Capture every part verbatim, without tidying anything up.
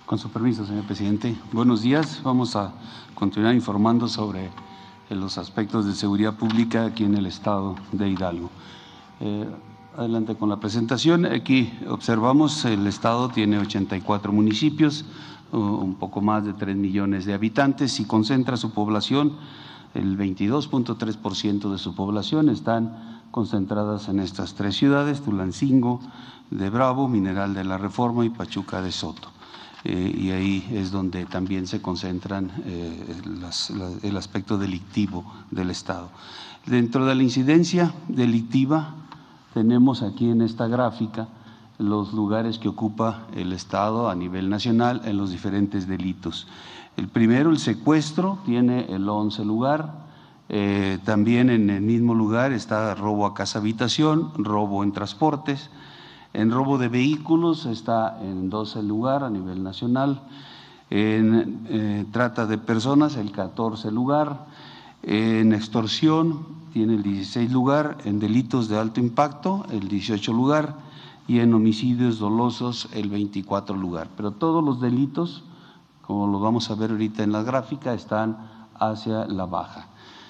Con su permiso, señor presidente. Buenos días. Vamos a continuar informando sobre los aspectos de seguridad pública aquí en el estado de Hidalgo. Eh, adelante con la presentación. Aquí observamos el estado tiene ochenta y cuatro municipios, un poco más de tres millones de habitantes y concentra su población, el veintidós punto tres por ciento de su población están concentradas en estas tres ciudades: Tulancingo de Bravo, Mineral de la Reforma y Pachuca de Soto. Eh, y ahí es donde también se concentran eh, las, la, el aspecto delictivo del estado. Dentro de la incidencia delictiva tenemos aquí en esta gráfica los lugares que ocupa el estado a nivel nacional en los diferentes delitos. El primero, el secuestro, tiene el once lugar. Eh, también en el mismo lugar está robo a casa habitación, robo en transportes. En robo de vehículos está en doce lugar a nivel nacional. En eh, trata de personas, el catorce lugar. En extorsión tiene el dieciséis lugar. En delitos de alto impacto, el dieciocho lugar. Y en homicidios dolosos, el veinticuatro lugar. Pero todos los delitos, como lo vamos a ver ahorita en la gráfica, están hacia la baja.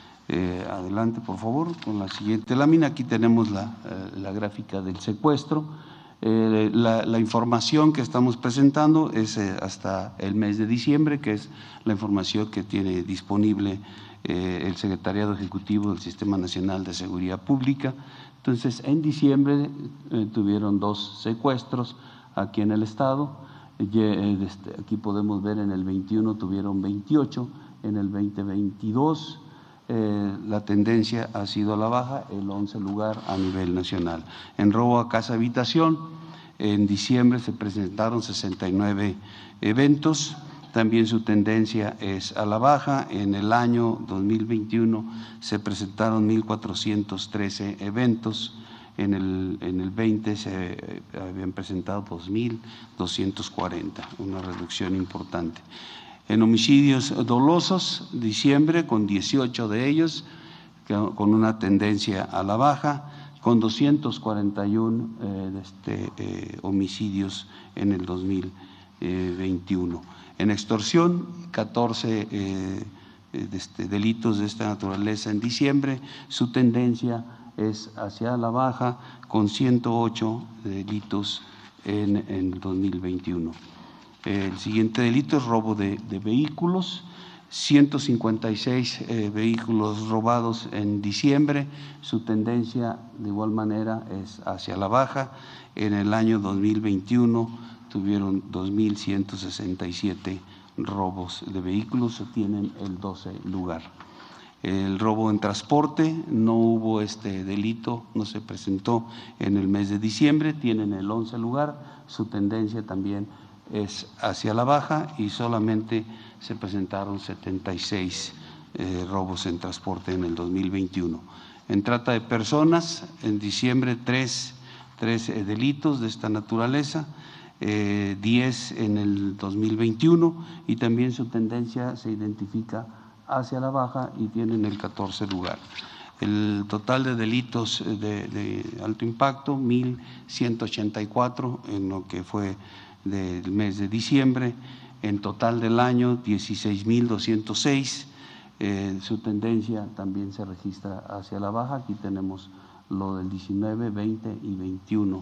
Eh, adelante, por favor, con la siguiente lámina. Aquí tenemos la, eh, la gráfica del secuestro. Eh, la, la información que estamos presentando es eh, hasta el mes de diciembre, que es la información que tiene disponible eh, el Secretariado Ejecutivo del Sistema Nacional de Seguridad Pública. Entonces, en diciembre eh, tuvieron dos secuestros aquí en el estado. Eh, este, aquí podemos ver en el veintiuno tuvieron veintiocho, en el veinte veintidós. Eh, la tendencia ha sido a la baja, el once lugar a nivel nacional. En robo a casa habitación, en diciembre se presentaron sesenta y nueve eventos, también su tendencia es a la baja. En el año dos mil veintiuno se presentaron mil cuatrocientos trece eventos, en el, en el veinte se habían presentado dos mil doscientos cuarenta, una reducción importante. En homicidios dolosos, diciembre con dieciocho de ellos, con una tendencia a la baja, con doscientos cuarenta y uno eh, este, eh, homicidios en el dos mil veintiuno. En extorsión, catorce eh, de este, delitos de esta naturaleza en diciembre, su tendencia es hacia la baja, con ciento ocho delitos en el dos mil veintiuno. El siguiente delito es robo de, de vehículos, ciento cincuenta y seis eh, vehículos robados en diciembre, su tendencia de igual manera es hacia la baja. En el año dos mil veintiuno tuvieron dos mil ciento sesenta y siete robos de vehículos, tienen el doce lugar. El robo en transporte, no hubo este delito, no se presentó en el mes de diciembre, tienen el once lugar, su tendencia también es hacia la baja y solamente se presentaron setenta y seis eh, robos en transporte en el dos mil veintiuno. En trata de personas, en diciembre tres, tres eh, delitos de esta naturaleza, eh, diez en el dos mil veintiuno y también su tendencia se identifica hacia la baja y tienen el catorce lugar. El total de delitos de, de alto impacto, mil ciento ochenta y cuatro en lo que fue del mes de diciembre, en total del año dieciséis mil doscientos seis, eh, su tendencia también se registra hacia la baja. Aquí tenemos lo del diecinueve, veinte y veintiuno.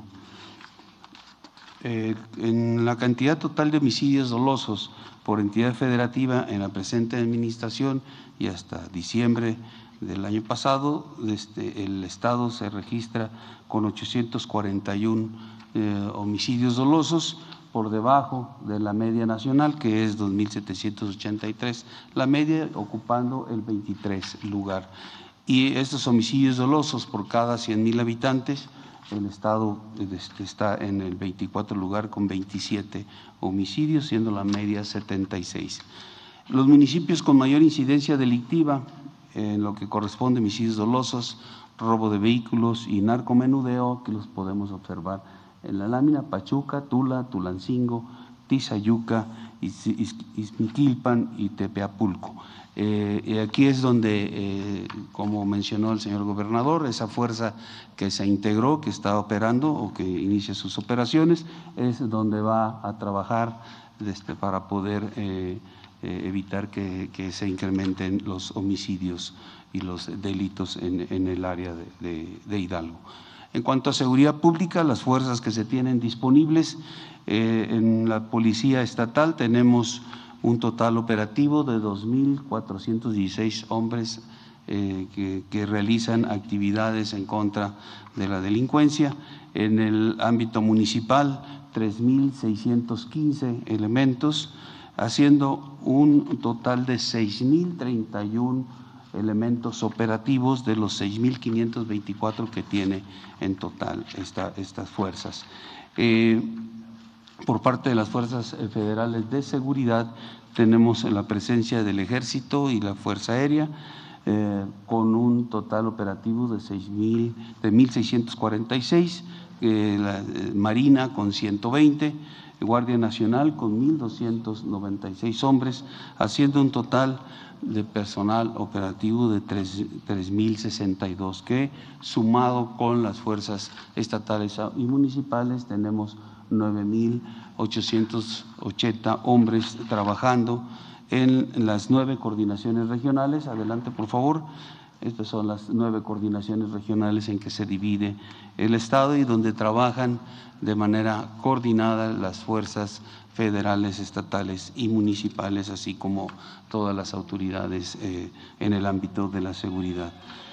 Eh, en la cantidad total de homicidios dolosos por entidad federativa en la presente administración y hasta diciembre del año pasado, este, el estado se registra con ochocientos cuarenta y uno eh, homicidios dolosos, por debajo de la media nacional, que es dos mil setecientos ochenta y tres, la media ocupando el veintitrés lugar. Y estos homicidios dolosos por cada cien mil habitantes, el estado está en el veinticuatro lugar con veintisiete homicidios, siendo la media setenta y seis. Los municipios con mayor incidencia delictiva, en lo que corresponde a homicidios dolosos, robo de vehículos y narcomenudeo, que los podemos observar en la lámina: Pachuca, Tula, Tulancingo, Tizayuca, Izmiquilpan y Tepeapulco. Eh, aquí es donde, eh, como mencionó el señor gobernador, esa fuerza que se integró, que está operando o que inicia sus operaciones, es donde va a trabajar este, para poder eh, eh, evitar que, que se incrementen los homicidios y los delitos en, en el área de, de, de Hidalgo. En cuanto a seguridad pública, las fuerzas que se tienen disponibles, eh, en la Policía Estatal tenemos un total operativo de dos mil cuatrocientos dieciséis hombres eh, que, que realizan actividades en contra de la delincuencia. En el ámbito municipal, tres mil seiscientos quince elementos, haciendo un total de seis mil treinta y uno elementos operativos de los seis mil quinientos veinticuatro que tiene en total esta, estas fuerzas. Eh, por parte de las fuerzas federales de seguridad tenemos la presencia del Ejército y la Fuerza Aérea eh, con un total operativo de, seis mil, de mil seiscientos cuarenta y seis, eh, la eh, Marina con ciento veinte, Guardia Nacional con mil doscientos noventa y seis hombres, haciendo un total de personal operativo de tres mil sesenta y dos, que sumado con las fuerzas estatales y municipales tenemos nueve mil ochocientos ochenta hombres trabajando en las nueve coordinaciones regionales. Adelante, por favor. Estas son las nueve coordinaciones regionales en que se divide el Estado y donde trabajan de manera coordinada las fuerzas federales, estatales y municipales, así como todas las autoridades eh, en el ámbito de la seguridad.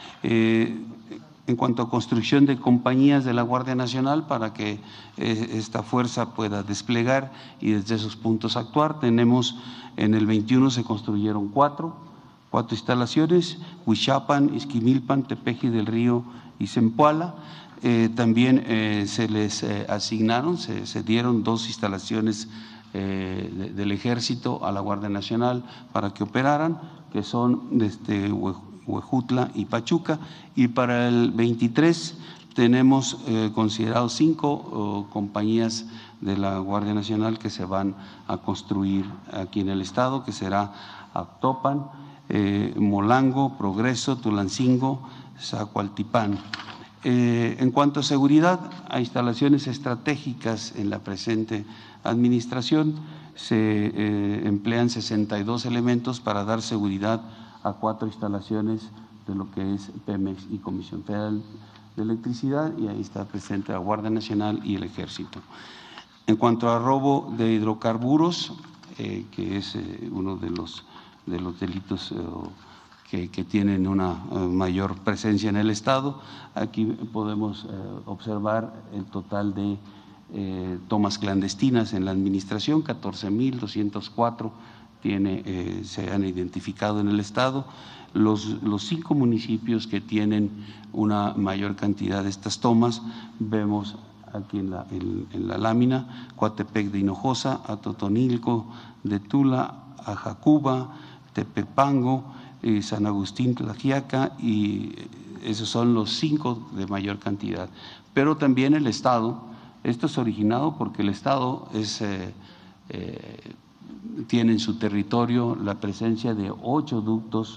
Eh, en cuanto a construcción de compañías de la Guardia Nacional para que eh, esta fuerza pueda desplegar y desde esos puntos actuar, tenemos en el veintiuno se construyeron cuatro, cuatro instalaciones: Huichapan, Izquimilpan, Tepeji del Río y Zempoala. Eh, también eh, se les eh, asignaron, se, se dieron dos instalaciones eh, de, del Ejército a la Guardia Nacional para que operaran, que son desde Huejutla y Pachuca, y para el veintitrés tenemos eh, considerados cinco oh, compañías de la Guardia Nacional que se van a construir aquí en el Estado, que será Actopan, eh, Molango, Progreso, Tulancingo, Zacualtipán. Eh, en cuanto a seguridad, a instalaciones estratégicas en la presente administración se eh, emplean sesenta y dos elementos para dar seguridad a cuatro instalaciones de lo que es Pemex y Comisión Federal de Electricidad, y ahí está presente la Guardia Nacional y el Ejército. En cuanto a robo de hidrocarburos, eh, que es eh, uno de los, de los delitos eh, que, que tienen una eh, mayor presencia en el Estado, aquí podemos eh, observar el total de eh, tomas clandestinas en la administración, catorce mil doscientos cuatro tiene, eh, se han identificado en el Estado. Los, los cinco municipios que tienen una mayor cantidad de estas tomas, vemos aquí en la, en, en la lámina: Coatepec de Hinojosa, Atotonilco de Tula, Ajacuba, Tepepango, eh, San Agustín Tlaxiaca, y esos son los cinco de mayor cantidad. Pero también el Estado, esto es originado porque el Estado es… Eh, eh, tiene en su territorio la presencia de ocho ductos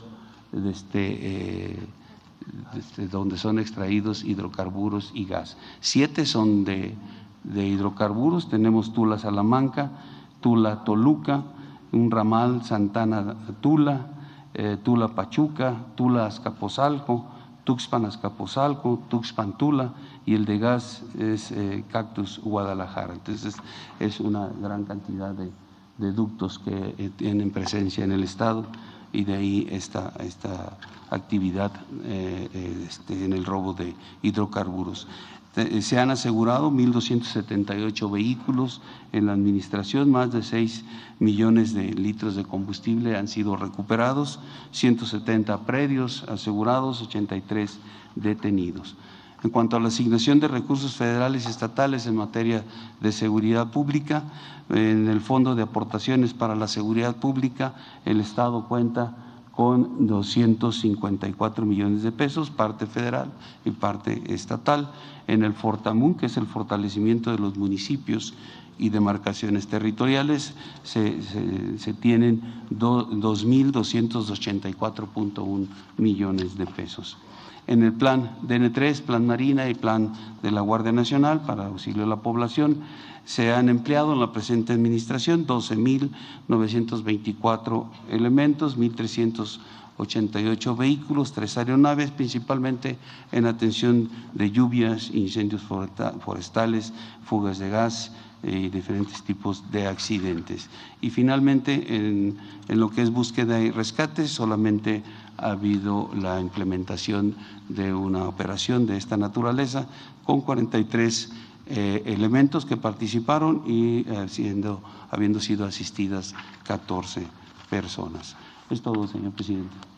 desde, eh, desde donde son extraídos hidrocarburos y gas. Siete son de, de hidrocarburos, tenemos Tula-Salamanca, Tula-Toluca, un ramal Santana-Tula, eh, Tula-Pachuca, Tula-Azcapotzalco, Tuxpan-Azcapotzalco, Tuxpan-Tula, y el de gas es eh, Cactus Guadalajara. Entonces es una gran cantidad de de ductos que eh, tienen presencia en el Estado, y de ahí esta, esta actividad eh, eh, este, en el robo de hidrocarburos. Se han asegurado mil doscientos setenta y ocho vehículos en la administración, más de seis millones de litros de combustible han sido recuperados, ciento setenta predios asegurados, ochenta y tres detenidos. En cuanto a la asignación de recursos federales y estatales en materia de seguridad pública, en el Fondo de Aportaciones para la Seguridad Pública, el Estado cuenta con doscientos cincuenta y cuatro millones de pesos, parte federal y parte estatal. En el Fortamun, que es el fortalecimiento de los municipios y demarcaciones territoriales, se, se, se tienen dos mil doscientos ochenta y cuatro punto uno millones de pesos. En el plan D N tres, Plan Marina y Plan de la Guardia Nacional para auxilio a la población, se han empleado en la presente administración doce mil novecientos veinticuatro elementos, mil trescientos ochenta y ocho vehículos, tres aeronaves, principalmente en atención de lluvias, incendios forestales, fugas de gas y diferentes tipos de accidentes. Y finalmente, en, en lo que es búsqueda y rescate, solamente ha habido la implementación de una operación de esta naturaleza con cuarenta y tres eh, elementos que participaron y eh, siendo, habiendo sido asistidas catorce personas. Es todo, señor presidente.